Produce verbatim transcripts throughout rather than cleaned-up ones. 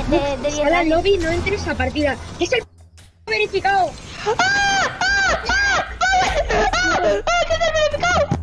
de, de Sal al lobby, no entres a partida. Es el verificado. ¡Ah! ¡Ah! ¡Ah! ¡Ah! ¡Ah! ¡Que es el verificado!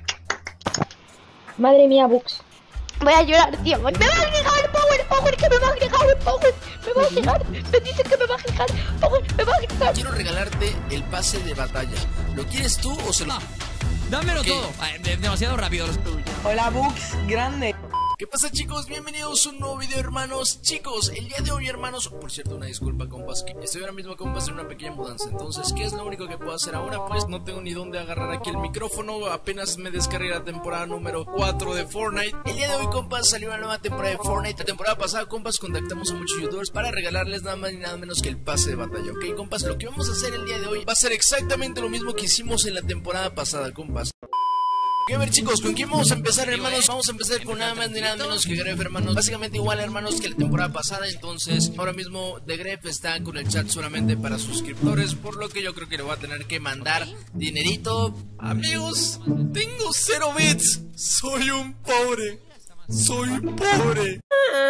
Madre mía, Bux. Voy a llorar, tío. Me va a agregar el Power, Power, que me va a agregar el Power. Me va a agregar. Me dice que me va a agregar Power, me va a agregar. Quiero regalarte el pase de batalla. ¿Lo quieres tú o se lo...? Ah, dámelo ¿Qué? todo. Ay, de- demasiado rápido. Hola, Bux, grande. ¿Qué pasa, chicos? Bienvenidos a un nuevo video, hermanos. Chicos, el día de hoy, hermanos, por cierto, una disculpa, compas, que estoy ahora mismo, compas, en una pequeña mudanza. Entonces, ¿qué es lo único que puedo hacer ahora? Pues no tengo ni dónde agarrar aquí el micrófono. Apenas me descargué la temporada número cuatro de Fortnite. El día de hoy, compas, salió una nueva temporada de Fortnite. La temporada pasada, compas, contactamos a muchos youtubers para regalarles nada más ni nada menos que el pase de batalla. Ok, compas, lo que vamos a hacer el día de hoy va a ser exactamente lo mismo que hicimos en la temporada pasada, compas. A ver, chicos, ¿con quién vamos a empezar, hermanos? Vamos a empezar con nada más ni nada menos que Gref, hermanos. Básicamente igual, hermanos, que la temporada pasada. Entonces, ahora mismo The Gref está con el chat solamente para suscriptores, por lo que yo creo que le voy a tener que mandar dinerito. Amigos, tengo cero bits. Soy un pobre. Soy pobre.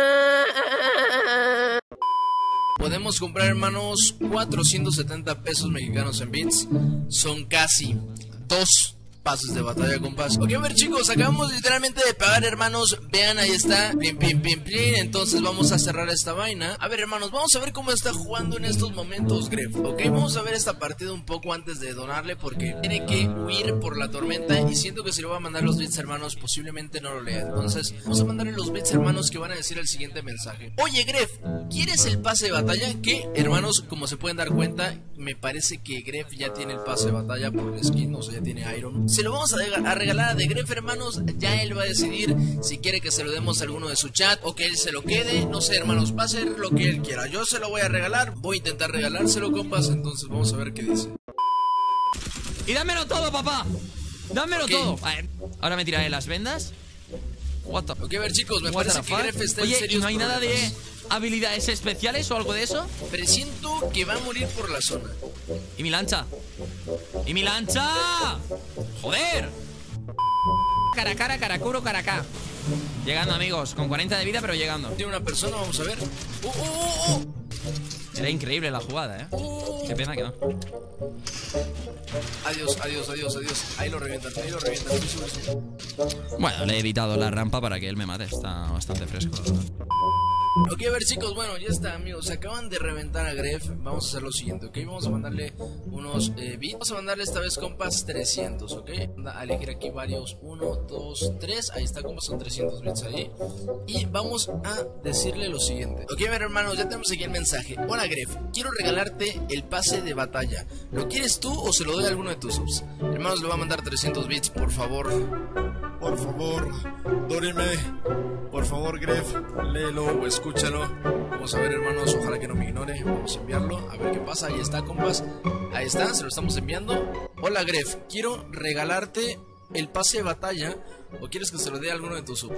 Podemos comprar, hermanos, cuatrocientos setenta pesos mexicanos en bits. Son casi dos pases de batalla, compas. Ok, a ver, chicos, acabamos literalmente de pagar, hermanos. Vean, ahí está, pim, pim, pim, pim. Entonces vamos a cerrar esta vaina. A ver, hermanos, vamos a ver cómo está jugando en estos momentos Gref. Ok, vamos a ver esta partida un poco antes de donarle, porque tiene que huir por la tormenta. Y siento que si le voy a mandar los bits, hermanos, posiblemente no lo lea. Entonces vamos a mandarle los bits, hermanos, que van a decir el siguiente mensaje. Oye, Gref, ¿quieres el pase de batalla? Que, hermanos, como se pueden dar cuenta, me parece que Gref ya tiene el pase de batalla por el skin, o sea, ya tiene Iron. Se lo vamos a, a regalar a The Gref, hermanos. Ya él va a decidir si quiere que se lo demos a alguno de su chat o que él se lo quede. No sé, hermanos, va a ser lo que él quiera. Yo se lo voy a regalar. Voy a intentar regalárselo, compas. Entonces vamos a ver qué dice. Y dámelo todo, papá. Dámelo Ok. todo. Ay, ahora me tiraré las vendas. What the... Ok, a ver, chicos, me what parece the que fuck? Gref está en Oye, ¿y serios no hay nada de problemas. habilidades especiales o algo de eso? Presiento que va a morir por la zona. ¿Y mi lancha? ¿Y mi lancha? ¡Joder! Cara a cara, caracuro, caracá. Llegando, amigos, con cuarenta de vida, pero llegando. Tiene una persona, vamos a ver. ¡Oh, oh, oh, Era increíble la jugada, ¿eh? oh! Qué pena que no. Adiós, adiós, adiós, adiós. Ahí lo revientan, ahí lo revientan. Sí, sí, sí. Bueno, le he evitado la rampa para que él me mate. Está bastante fresco, la verdad. Ok, a ver, chicos, bueno, ya está, amigos. Se acaban de reventar a Gref. Vamos a hacer lo siguiente, ¿ok? Vamos a mandarle unos eh, bits. Vamos a mandarle esta vez, compas, trescientos, ¿ok? Anda a elegir aquí varios. uno, dos, tres. Ahí está, compas, son trescientos bits ahí. Y vamos a decirle lo siguiente. Ok, a ver, hermanos, ya tenemos aquí el mensaje. Hola, Gref, quiero regalarte el pase de batalla. ¿Lo quieres tú o se lo doy a alguno de tus subs? Hermanos, le voy a mandar trescientos bits, por favor. Por favor, dóreme. Por favor, Gref, léelo o escúchalo. Vamos a ver, hermanos, ojalá que no me ignore. Vamos a enviarlo, a ver qué pasa. Ahí está, compas. Ahí está, se lo estamos enviando. Hola, Gref, quiero regalarte el pase de batalla. ¿O quieres que se lo dé a alguno de tus sub?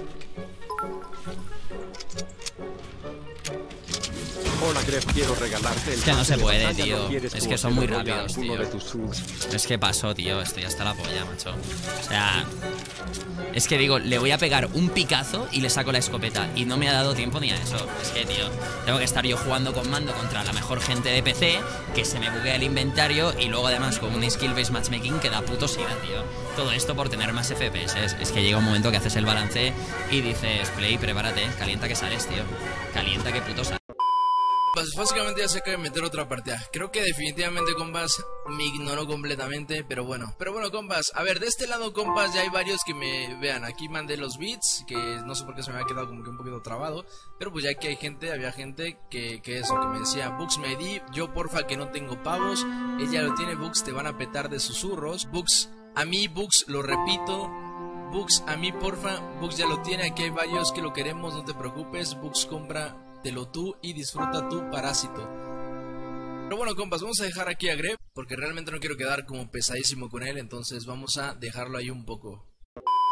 Hola, Gref, quiero regalarte el Es que no pase se de puede, batalla, tío. ¿lo quieres Es tú que o son se muy lo doy a rápidos, alguno tío. de tus subs? Es que pasó, tío. Estoy hasta la polla, macho. O sea... Es que digo, le voy a pegar un picazo y le saco la escopeta. Y no me ha dado tiempo ni a eso. Es que, tío, tengo que estar yo jugando con mando contra la mejor gente de P C, que se me buguea el inventario y luego además con un skill-based matchmaking que da puto sida, tío. Todo esto por tener más F P S. Es que llega un momento que haces el balance y dices, Play, prepárate, calienta que sales, tío. Calienta que puto sales. Pues básicamente ya se acaba de meter otra partida. Creo que definitivamente, compas, me ignoró completamente, pero bueno. Pero bueno, compas, a ver, de este lado, compas, ya hay varios que me vean. Aquí mandé los beats, que no sé por qué se me había quedado como que un poquito trabado. Pero pues ya que hay gente, había gente que, que eso, que me decía, Bux me di, yo porfa que no tengo pavos. Ella lo tiene, Bux, te van a petar de susurros. Bux, a mí, Bux, lo repito. Bux, a mí, porfa, Bux ya lo tiene, aquí hay varios que lo queremos, no te preocupes. Bux, compra lo tú y disfruta tu parásito. Pero bueno, compas, vamos a dejar aquí a Gref, porque realmente no quiero quedar como pesadísimo con él, entonces vamos a dejarlo ahí un poco.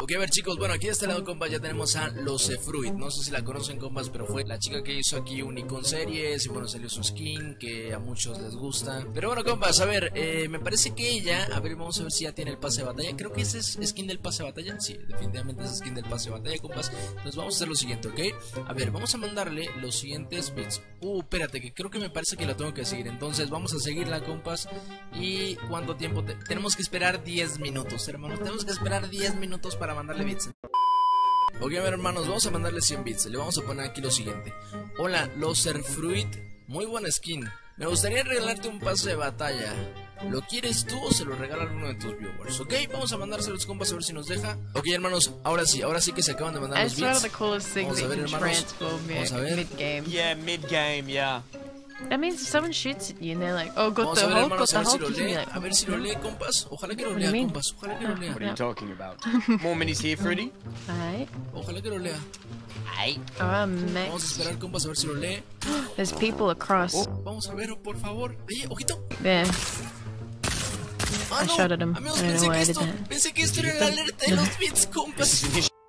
Ok, a ver chicos, bueno, aquí de este lado, compas, ya tenemos a los Fruit. No sé si la conocen, compas, pero fue la chica que hizo aquí Unicorn Series. Y bueno, salió su skin, que a muchos les gusta. Pero bueno, compas, a ver, eh, me parece que ella, a ver, vamos a ver si ya tiene el pase de batalla. Creo que ese es skin del pase de batalla. Sí, definitivamente es skin del pase de batalla, compas. Entonces vamos a hacer lo siguiente, ¿ok? A ver, vamos a mandarle los siguientes bits. Uh, espérate, que creo que me parece que la tengo que seguir. Entonces vamos a seguirla, compas. ¿Y cuánto tiempo? Te tenemos que esperar diez minutos, hermanos. Tenemos que esperar diez minutos para mandarle bits. Ok, a ver, hermanos, vamos a mandarle cien bits. Le vamos a poner aquí lo siguiente. Hola, Loser Fruit. Muy buena skin. Me gustaría regalarte un pase de batalla. ¿Lo quieres tú o se lo regala alguno de tus viewers? Ok, vamos a mandárselos, compas, a ver si nos deja. Ok, hermanos, ahora sí, ahora sí que se acaban de mandar los bits. Vamos a ver, hermanos. Vamos a ver. Mid-game. Yeah, mid-game, yeah. That means if someone shoots at you and they're like, oh, got Vamos the a ver, Hulk, got hermanos, the a ver si Hulk, lo you can be lee. like, A ver si lo lee, compas. Ojalá que lo lea, compas. Ojalá que lo lea. What are you talking about? More minis here, Fruity? alright. Ojalá que lo lea. Hey. Oh, Vamos a mix. esperar, compas, a ver si lo lee. There's people across. Vamos a ver, por favor. Oye, ojito. There. Ah, I no. shot at him. Amigos, I don't pensé know why que I did esto, that. pensé que esto era la alerta de los bits, compas.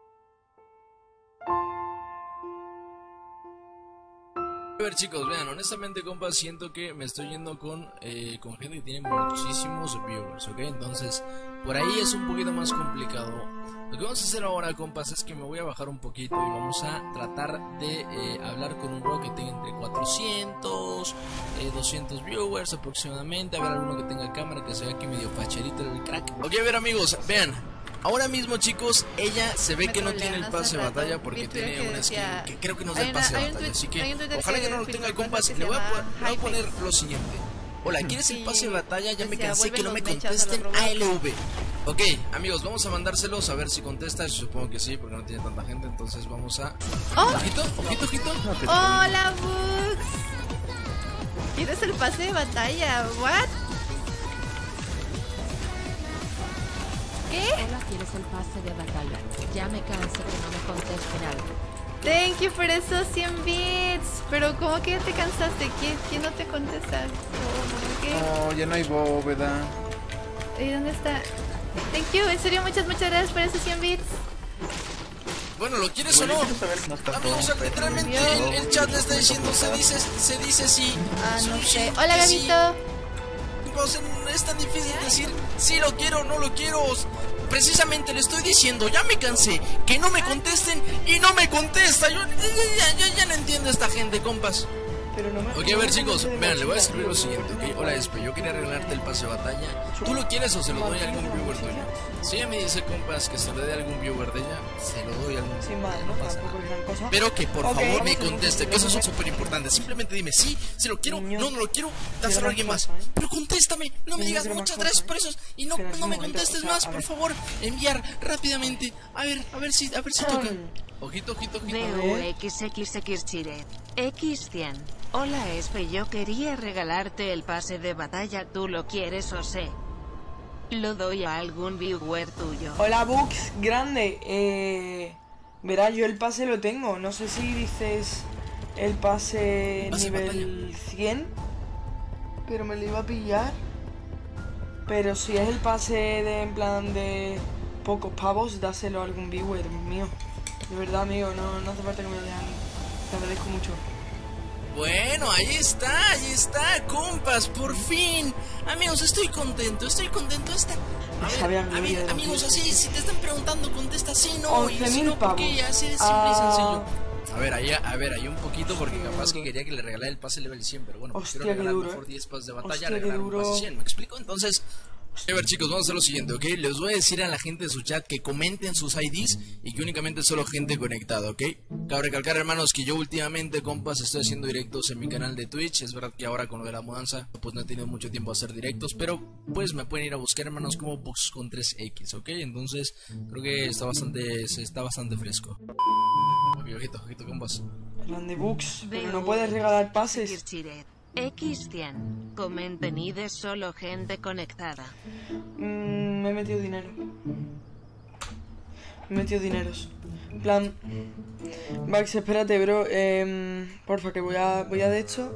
A ver, chicos, vean, honestamente, compas, siento que me estoy yendo con, eh, con gente que tiene muchísimos viewers, ¿ok? Entonces, por ahí es un poquito más complicado. Lo que vamos a hacer ahora, compas, es que me voy a bajar un poquito y vamos a tratar de eh, hablar con un bro que tenga entre cuatrocientos, eh, doscientos viewers aproximadamente. A ver, alguno que tenga cámara, que sea aquí medio facherito el crack. Ok, a ver, amigos, vean. Ahora mismo, chicos, ella se ve que no tiene el pase de batalla porque tiene una skin que creo que no es del pase de batalla. Así que ojalá que no lo tenga el compas. Le voy a, poner, le voy a poner lo siguiente. Hola, ¿quieres el pase de batalla? Ya me cansé que no me contesten A L V. Ok, amigos, vamos a mandárselos a ver si contesta. Yo supongo que sí, porque no tiene tanta gente. Entonces vamos a... Ojito, ojito, ojito. Hola, Bugs. ¿Quieres el pase de batalla? What? ¿Qué? Hola, ¿quieres el pase de batalla? Ya me cansé que no me contesten algo. Thank you por esos cien bits. Pero ¿cómo que ya te cansaste? ¿Quién, quién no te contesta? ¿Qué? No, ya no hay bóveda. ¿Y dónde está? Thank you, en serio, muchas, muchas gracias por esos cien bits. Bueno, ¿lo quieres o no? Amigos, literalmente el, el chat le está diciendo, se dice, se dice sí. Ah, no Sí, sé. sí, Hola, que sí. Gabito. O sea, no es tan difícil decir sí lo quiero o no lo quiero. Precisamente le estoy diciendo, ya me cansé, que no me contesten y no me contesta. Yo ya, ya, ya, ya no entiendo a esta gente, compas. Pero no me... Ok, a ver, chicos, vean, le voy a escribir lo siguiente, ¿ok? Hola, Espe, yo quería regalarte el pase de batalla. ¿Tú lo quieres o se lo doy a algún viewer tuyo? Si ella me dice, compas, que se lo dé a algún viewer de ella, se lo doy a algún Sin viewer, más, no ¿no? pasa Tampoco nada. es gran cosa. Pero que por Ok, favor me vamos a hacer conteste, un que eso es poquito. súper importante. Simplemente dime sí, si lo quiero, Niño, no, no lo quiero, dáselo a quiero alguien más más. cosas, ¿eh? Pero contéstame, no me Niño, digas quiero más muchas cosas, gracias ¿eh? por eso y no, Espera, no un me momento, contestes o sea, más, a por ver. favor. Enviar rápidamente. A ver, a ver si, a ver si toca. Ojito, ojito, ojito. D U X X X Chiret. X cien. Hola, Espe, yo quería regalarte el pase de batalla. ¿Tú lo quieres o sé? Lo doy a algún viewer tuyo. Hola, Bugs, grande. Eh... Verá, yo el pase lo tengo. No sé si dices el pase Pase nivel cien. Pero me lo iba a pillar. Pero si es el pase de en plan de pocos pavos, dáselo a algún viewer mío. De verdad, amigo, no, no hace falta que me lo dejan. Te agradezco mucho. Bueno, ahí está, ahí está, compas, por fin. Amigos, estoy contento, estoy contento. Esta... A ver, Sabía a mi vida ver, de amigos, los así, si te están preguntando, contesta sí, no, y once si mil no, ¿por qué? pavos. Así de simple Ah. y sencillo. A ver, ahí, a ver, ahí un poquito porque capaz que quería que le regalara el pase level cien, pero bueno, Hostia, prefiero qué regalar duro, mejor eh. diez pases de batalla, Hostia, qué regalar un duro. pase cien, ¿me explico? Entonces... A ver, chicos, vamos a hacer lo siguiente, ¿ok? Les voy a decir a la gente de su chat que comenten sus I Ds y que únicamente solo gente conectada, ¿ok? Cabe recalcar, hermanos, que yo últimamente, compas, estoy haciendo directos en mi canal de Twitch. Es verdad que ahora con lo de la mudanza, pues no he tenido mucho tiempo a hacer directos, pero pues me pueden ir a buscar, hermanos, como Bugs con tres X, ¿ok? Entonces, creo que está bastante, está bastante fresco. Ok, ojito, ojito, compas. Grande, Bugs, pero no puedes regalar pases. Chiret. X cien. Comenten y de solo gente conectada. Mm, me he metido dinero. Me he metido dineros. En plan... Max, espérate, bro. Eh, porfa, que voy a, voy a de hecho.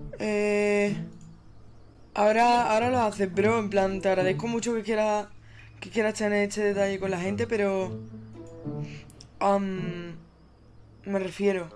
Eh, ahora, ahora lo haces, bro. En plan, te agradezco mucho que quieras que quieras tener este detalle con la gente, pero... Um, me refiero...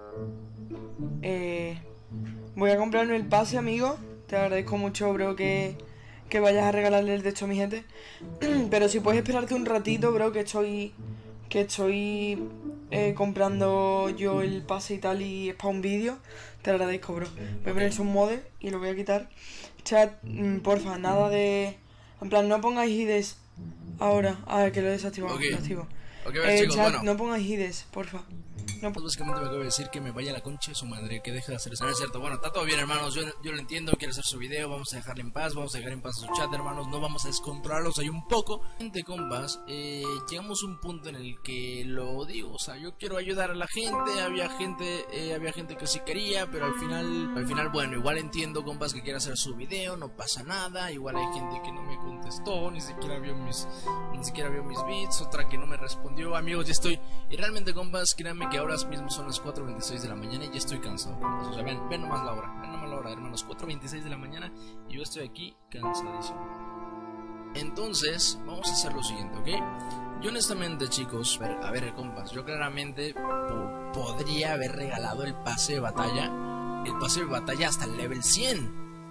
Eh, voy a comprarme el pase, amigo. Te agradezco mucho, bro, que, que vayas a regalarle el de esto a mi gente. Pero si puedes esperarte un ratito, bro, que estoy... Que estoy eh, comprando yo el pase y tal, y es para un vídeo. Te agradezco, bro. Voy a poner un mode y lo voy a quitar. Chat, mmm, porfa, nada de... En plan, no pongáis hides ahora. A ver, que lo he desactivado. Okay. Lo activo. Ok, a ver, eh, chicos, chat, bueno. no pongáis hides, porfa. No, Pues básicamente me acaba de decir que me vaya a la concha de su madre, que deje de hacer eso. No es cierto, bueno, está todo bien, hermanos, yo, yo lo entiendo, quiere hacer su video, vamos a dejarle en paz, vamos a dejar en paz su chat, hermanos, no vamos a descontrolarlos ahí un poco. Gente, compas, eh, llegamos a un punto en el que lo digo, o sea, yo quiero ayudar a la gente, había gente, eh, había gente que sí quería, pero al final, al final, bueno, igual entiendo, compas, que quiere hacer su video, no pasa nada, igual hay gente que no me contestó, ni siquiera vio mis, ni siquiera vio mis beats, otra que no me respondió, amigos, ya estoy, y realmente, compas, créanme que ahora mismo son las cuatro veintiséis de la mañana y ya estoy cansado, compas. O sea, ven, ven nomás la hora, ven nomás la hora, hermanos, cuatro veintiséis de la mañana y yo estoy aquí cansadísimo. Entonces, vamos a hacer lo siguiente, ¿ok? Yo honestamente, chicos, a ver, a ver, compas, yo claramente po podría haber regalado el pase de batalla, el pase de batalla hasta el level cien.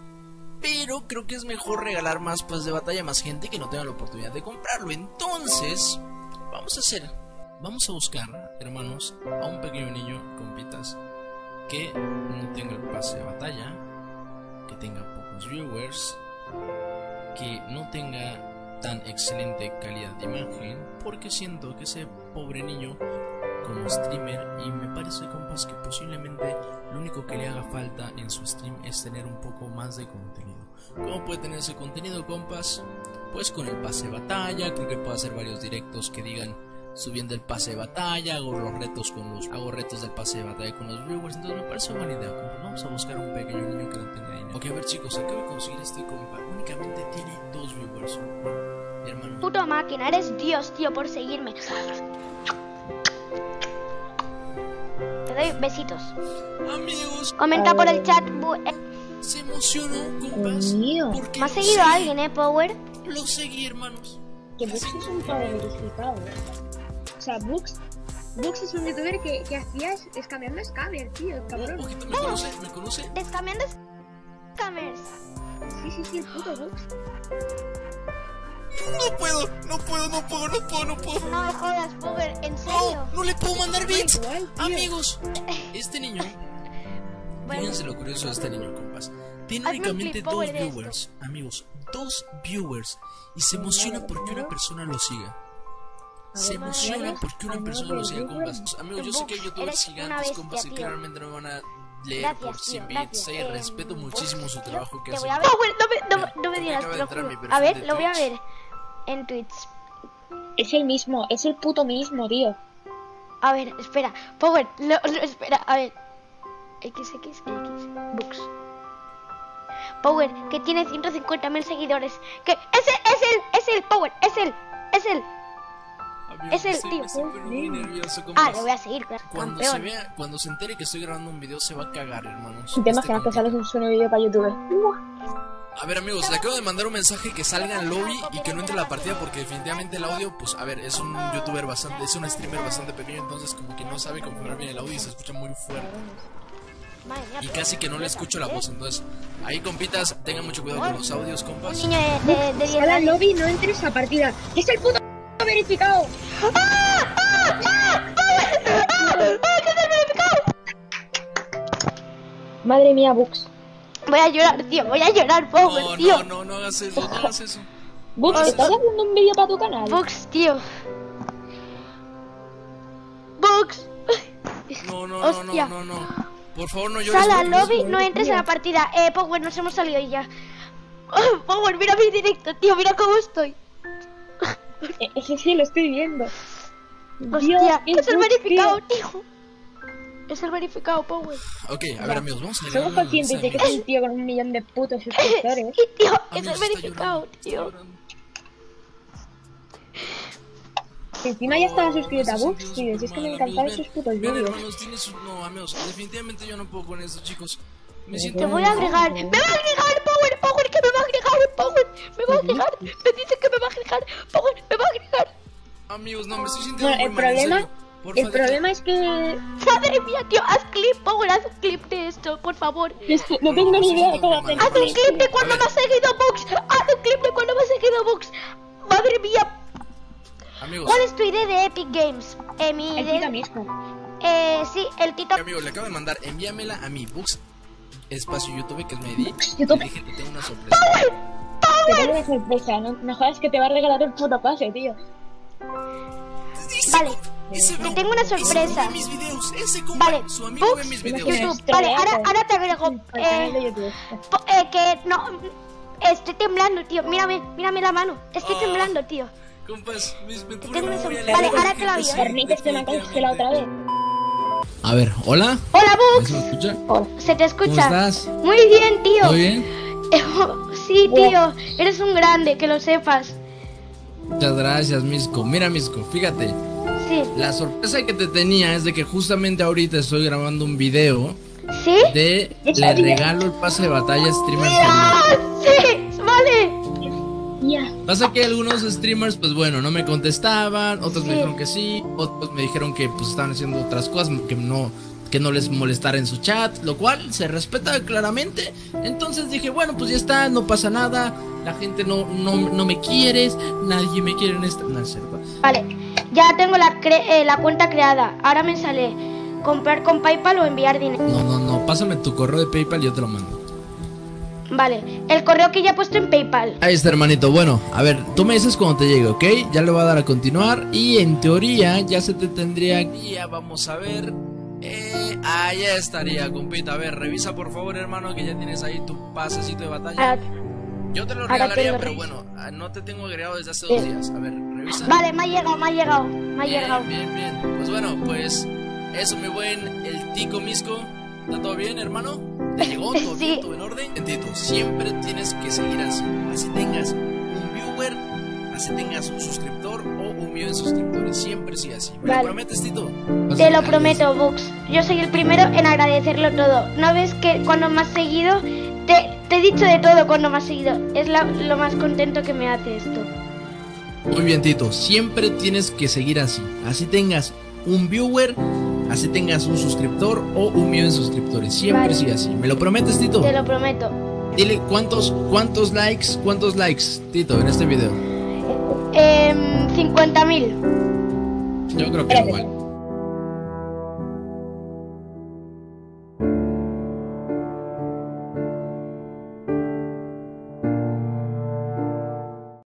Pero creo que es mejor regalar más pases de batalla a más gente que no tenga la oportunidad de comprarlo. Entonces, vamos a hacer... Vamos a buscar, hermanos, a un pequeño niño, compitas, que no tenga el pase de batalla, que tenga pocos viewers, que no tenga tan excelente calidad de imagen, porque siento que ese pobre niño, como streamer, y me parece, compas, que posiblemente lo único que le haga falta en su stream es tener un poco más de contenido. ¿Cómo puede tener ese contenido, compas? Pues con el pase de batalla, creo que puede hacer varios directos que digan... Subiendo el pase de batalla, hago los retos con los hago retos del pase de batalla con los viewers. Entonces me parece buena idea, compa. Vamos a buscar un pequeño niño que no tenga dinero. Ok, a ver, chicos, acabo de conseguir este compa. Únicamente tiene dos viewers, bueno, hermanos. Puto máquina, eres Dios, tío, por seguirme. Te doy besitos. Amigos, Comenta por el chat. se emocionó, compas. Porque me ha seguido a alguien, eh, Power. Lo seguí, hermanos. Que Bux es un pavo verificado, ¿eh? O sea, Bux, Bux es un youtuber que, que hacía escameando scammer, tío, cabrón. Oh, ojito, ¿me conoce? ¿Me conoce? Escameando scammers. Sí, sí, sí, el puto Bux. No puedo, no puedo, no puedo, no puedo, no puedo. No me jodas, Power, en serio. No, no le puedo mandar bits. Igual, amigos, este niño, bueno. Fíjense lo curioso de este niño, compas. Tiene Hazme únicamente clip, dos Power, de viewers, esto. amigos, dos viewers. Y se emociona porque una persona lo siga. Se emociona porque una persona lo siga, compas. Amigos, yo sé que hay youtubers gigantes, compas, que claramente no me van a leer Gracias, por cien tío, bits. gracias. Eh, respeto muchísimo su trabajo que Te hace. voy a ver. Power, no me, no, me- no me Mira, digas, acaba te de lo entrar juro. mi perfil A ver, de lo voy a Twitch. ver en Twitch. Es el mismo, es el puto mismo, tío. A ver, espera, Power, lo, lo- espera, a ver. X X X Books. Power, que tiene ciento cincuenta mil seguidores. Que ese es él, es él, Power, es él, es él. Amigos, Es el estoy- tío. estoy muy nervioso, Ah, compas. lo voy a seguir, claro, Cuando se campeón. vea, cuando se entere que estoy grabando un video, se va a cagar, hermanos. ¿Te Este imaginas que compita. sales un sueno vídeo para YouTube? A ver, amigos, le acabo de mandar un mensaje que salga en lobby y que no entre la partida porque definitivamente el audio, pues, a ver, es un youtuber bastante, es un streamer bastante pequeño, entonces como que no sabe configurar bien el audio y se escucha muy fuerte. Madre mía, Y pero- casi que no le escucho la voz, entonces, ahí, compitas, tengan mucho cuidado con los audios, compas. Un niño de, de, de diez Ahora años. lobby, no entres a partida. ¡Es el puto verificado! Madre mía, Bux. Voy a llorar, tío, voy a llorar, Power, No, tío. no, no, no hagas eso, no hagas eso. Bux, Ay, ¿estás haciendo un vídeo para tu canal? Books, tío. Books. No, no, no, Hostia. no, no, no. Por favor, no llores. Sal al por- lobby, no entres a la partida. Eh, Power, nos hemos salido ya. Oh, Power, mira mi directo, tío, mira cómo estoy. Eh, Ese sí, lo estoy viendo. Hostia, qué es el Bux, verificado, tío. tío. Es el verificado, Power. Ok, a ver, amigos, vamos a leer Somos un conscientes de que es mensaje. un tío con un millón de putos suscriptores. Sí, tío, es Amigos, el está verificado, llorando, está tío. llorando. Que encima ya estaba No, suscrito a eso Bux, sí, tío. Dios, Si es que me madre, encantaban amigos, sus putos ven, vídeos. hermanos, tiene su- No, amigos, definitivamente yo no puedo con esto, chicos. Me Te siento Te voy a agregar. ¡Me va a agregar, Power! ¡Power, que me va a agregar! Power, me va a agregar. Me dice que me va a agregar. Power, me va a agregar. Amigos, no, me estoy sintiendo Bueno, muy el mal, en problema, serio. Porfa, el deja- problema es que Madre mía, tío, haz clip, Power, haz un clip de esto, por favor. es que no tengo ni idea de cómo hacer. Haz un clip de cuando A me ver. ha seguido Bux. Haz un clip de cuando me ha seguido Bux. Madre mía. Amigos, ¿Cuál es tu idea de Epic Games? Eh, mi El idea- Tito mismo. Eh, sí, el Tito. amigos, le acabo de mandar, envíamela a mi Books espacio YouTube, que es mi I D. YouTube. Le dije que tengo una sorpresa. Te tengo una sorpresa, no, no jodas que te va a regalar el puto pase, tío. Vale, Ese te bro- tengo una ese bro sorpresa. ve mis videos, ese compa, Vale, su amigo Books, ve mis Tienes videos. que- YouTube. Vale, ahora, ahora te agrego. Por el canal de Eh, YouTube. po- eh, que no. Estoy temblando, tío. Mírame, mírame la mano. Estoy Oh. temblando, tío. Compas, mis Tengo me una voy a sorpresa. leer Vale, porque ahora te la sí, digo, ¿eh? Hornites te me han cancelado otra vez. A ver, hola. Hola, Bux. ¿Se me escucha? Se te escucha. ¿Cómo estás? Muy bien, tío. ¿Todo bien? Sí, tío. Eres un grande, que lo sepas. Muchas gracias, Misco. Mira, Misco, fíjate. Sí. La sorpresa que te tenía es de que justamente ahorita estoy grabando un video ¿Sí? de ¿Ya le sabía? regalo el pase de batalla a streamers ¡Ah! famosos. Sí, vale. Ya. Pasa que algunos streamers, pues bueno, no me contestaban, otros Sí. me dijeron que sí, otros me dijeron que pues estaban haciendo otras cosas, que no, que no les molestara en su chat, lo cual se respeta claramente. Entonces dije, bueno, pues ya está, no pasa nada, la gente no, no, no me quiere, nadie me quiere en esta... No, es cierto. Vale. Ya tengo la, cre- eh, la cuenta creada. Ahora me sale comprar con PayPal o enviar dinero. No, no, no, pásame tu correo de PayPal y yo te lo mando. Vale. El correo que ya he puesto en PayPal. Ahí está, hermanito. Bueno, a ver, tú me dices cuando te llegue, ¿ok? Ya le voy a dar a continuar y en teoría ya se te tendría... Ya vamos a ver... Eh, ah, ya estaría, compita. A ver, revisa por favor, hermano, que ya tienes ahí tu pasecito de batalla. Ahora- Yo te lo ahora regalaría, tengo pero revis- bueno, ah, no te tengo agregado desde hace dos Sí. días. A ver, revisa. Vale, me ha llegado, me ha llegado. Me ha Bien, llegado. bien, bien. Pues bueno, pues eso, mi buen el Tico Misco. ¿Está todo bien, hermano? ¿Te llegó? ¿Todo Sí. bien? ¿Todo en orden? Tito, siempre tienes que seguir así. Así tengas un viewer, así tengas un suscriptor o un millón de suscriptores. Siempre sigue así. ¿Me Vale. lo prometes, Tito? Te lo prometo, Bux. Yo soy el primero en agradecerlo todo. ¿No ves que cuando me has seguido, te, te he dicho de todo cuando me has seguido? Es la- lo más contento que me hace esto. Muy bien, Tito. Siempre tienes que seguir así. Así tengas un viewer, así tengas un suscriptor o un millón de suscriptores. Siempre Vale. sigue así. ¿Me lo prometes, Tito? Te lo prometo. Dile cuántos, cuántos likes, cuántos likes, Tito, en este video. Eh, cincuenta mil. Yo creo que Espérate. igual.